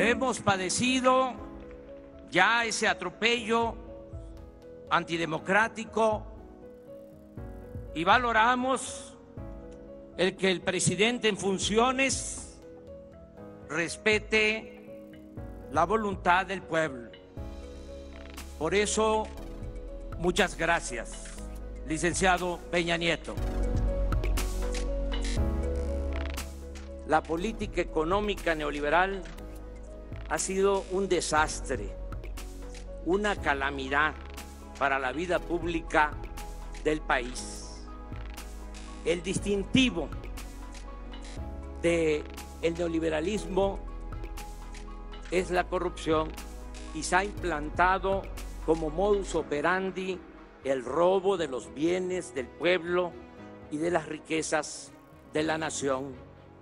hemos padecido ya ese atropello antidemocrático y valoramos el que el presidente en funciones respete la voluntad del pueblo. Por eso, muchas gracias, licenciado Peña Nieto. La política económica neoliberal ha sido un desastre, una calamidad para la vida pública del país. El distintivo del neoliberalismo es la corrupción y se ha implantado como modus operandi el robo de los bienes del pueblo y de las riquezas de la nación.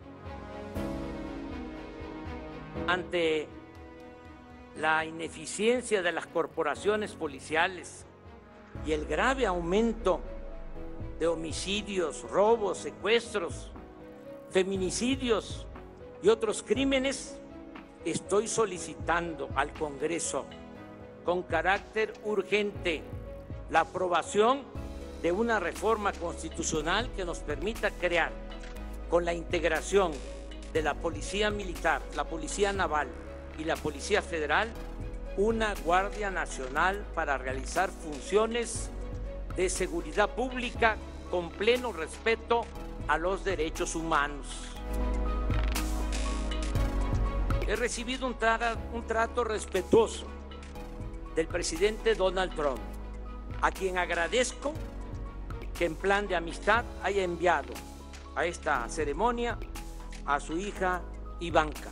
Ante la ineficiencia de las corporaciones policiales y el grave aumento de homicidios, robos, secuestros, feminicidios y otros crímenes, estoy solicitando al Congreso con carácter urgente la aprobación de una reforma constitucional que nos permita crear, con la integración de la Policía Militar, la Policía Naval y la Policía Federal, una Guardia Nacional para realizar funciones de seguridad pública con pleno respeto a los derechos humanos. He recibido un trato respetuoso del presidente Donald Trump, a quien agradezco que en plan de amistad haya enviado a esta ceremonia a su hija Ivanka.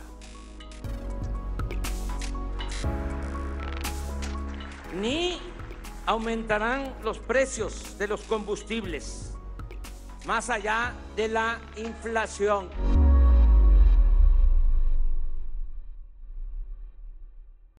Ni aumentarán los precios de los combustibles más allá de la inflación.